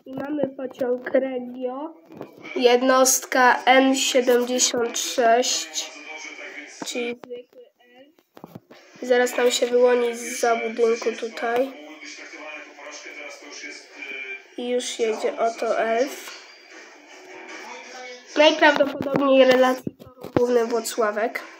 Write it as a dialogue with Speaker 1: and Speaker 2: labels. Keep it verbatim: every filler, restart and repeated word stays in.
Speaker 1: I mamy pociąg Regio, jednostka N siedemdziesiąt sześć, czyli zwykły elf. Zaraz tam się wyłoni zza budynku tutaj. I już jedzie oto elf. Najprawdopodobniej relacji toru główny Włocławek.